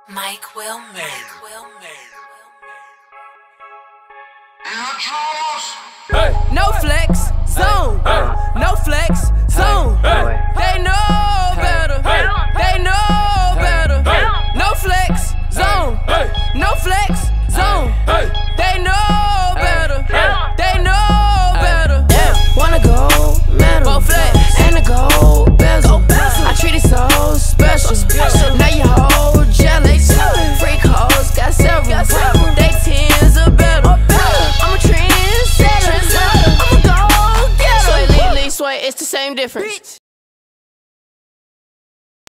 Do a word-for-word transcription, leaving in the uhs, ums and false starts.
Mike will make. Hey. No flex zone, hey. No flex zone. Hey. They know better, hey. They know better. Hey. No flex zone, hey. No flex zone. Hey. They know better, hey. They know better. Yeah. Wanna go metal, flex, and a gold bezel. I treat it so special. special. Now you hold jealous. Freak hoes got several. They tens are better. I'm a trendsetter. I'm a go getter. Sway, lean, lean, sway. It's the same difference.